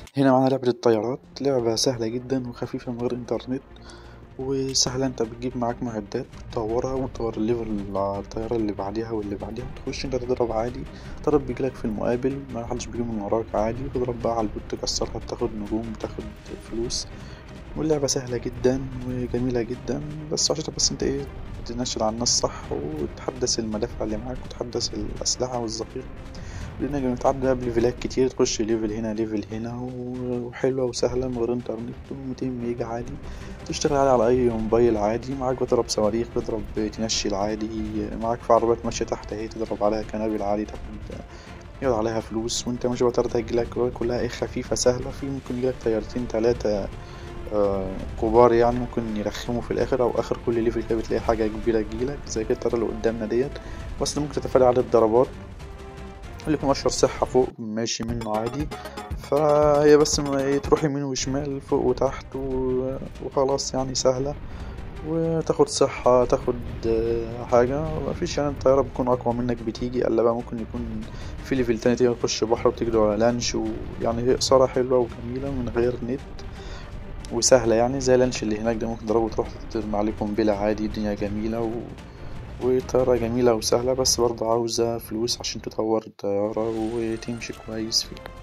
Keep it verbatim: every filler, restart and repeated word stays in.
هنا معانا لعبة الطيارات، لعبة سهلة جدا وخفيفة من غير انترنت، وسهلة. انت بتجيب معاك معدات بتطورها وتطور الليفل على الطيارة اللي بعديها واللي بعديها، تخش انت تضرب عادي. تضرب بيجيلك في المقابل، ما حدش بيجي من وراك عادي، وتضرب بقى على البوت تكسرها، بتاخد نجوم بتاخد فلوس. واللعبة سهلة جدا وجميلة جدا، بس عشان بس انت ايه تنشل على الناس صح، وتحدث المدافع اللي معاك وتحدث الأسلحة والذخيرة، لأنك بنتعدى بقى بليفلات كتير. تخش ليفل هنا ليفل هنا، و- وحلوة وسهلة من غير انترنت، وميتين ميجا عادي. تشتغل عادي على أي موبايل عادي. معاك بتضرب صواريخ، بتضرب تنشي العادي. معاك في عربيات ماشية تحت اهي، تضرب عليها كنابل عادي، تاخد يقعد عليها فلوس. وانت ماشي بقى طيارتك تجيلك كلها ايه خفيفة سهلة. في ممكن يجيلك طيارتين تلاتة آه كبار، يعني ممكن يرخموا في الآخر، أو آخر كل ليفل كده بتلاقي حاجة كبيرة تجيلك زي كده الطيارة اللي قدامنا ديت. بس ممكن تتفادى عدد الضربات. اللي يكون أشهر صحة فوق ماشي منه عادي. فهي بس ما ايه تروح يمين وشمال فوق وتحت و- وخلاص، يعني سهلة. وتاخد صحة، تاخد آه، حاجة. مفيش يعني الطيارة بتكون أقوى منك بتيجي، إلا بقى ممكن يكون في ليفل تاني تيجي تخش بحر وتجري على لانش. ويعني هي إثارة حلوة وجميلة من غير نت، وسهلة يعني. زي لانش اللي هناك ده ممكن تضربه تروح ترمي عليه قنبلة عادي. الدنيا جميلة و... وطيارة جميلة وسهلة، بس برضه عاوزة فلوس عشان تطور الطيارة وتمشي كويس فيها.